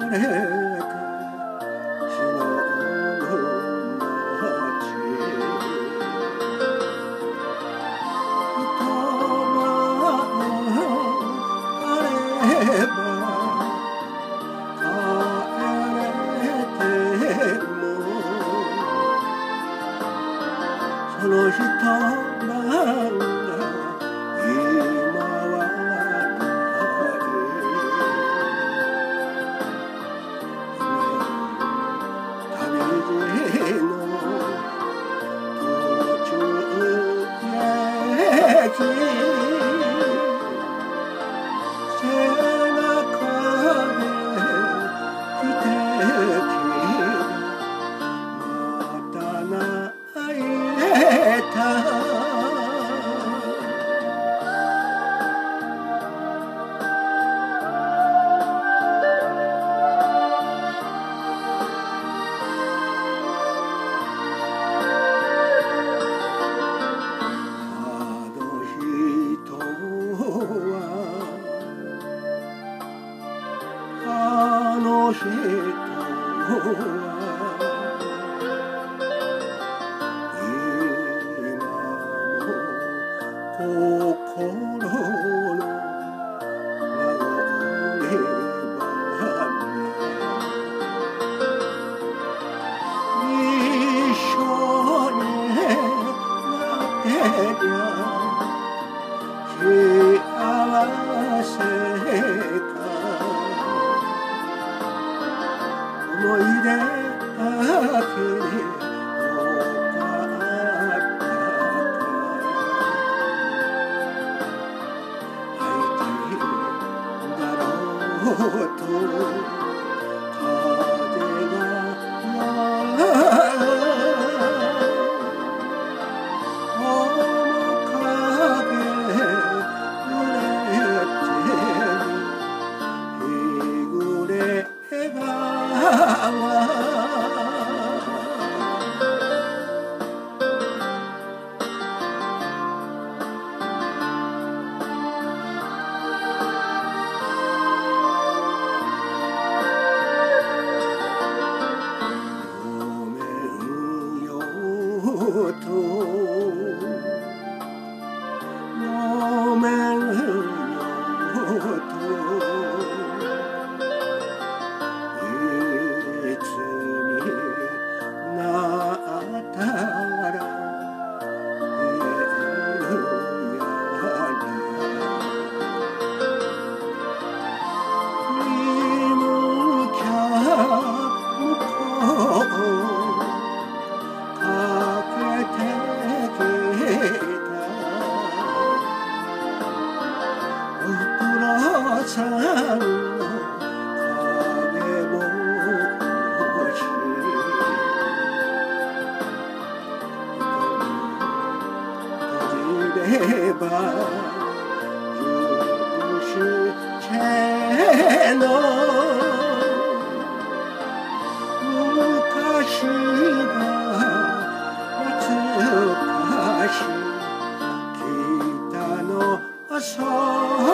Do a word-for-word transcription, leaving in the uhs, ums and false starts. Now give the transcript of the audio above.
れて忍ぶ街言葉あれば帰れてもその人なんだ今は旅路の途中駅背中で汽笛また泣いたあの人は今も心の名残花一緒になってりゃ幸せか思い出だけでよかったか会いたいだろうと風が舞う面影揺れて日暮れがとごめんよといつになったら言えるやら振り向きゃ向こうさんの影帽子閉じれば許しての昔が懐かしい北の空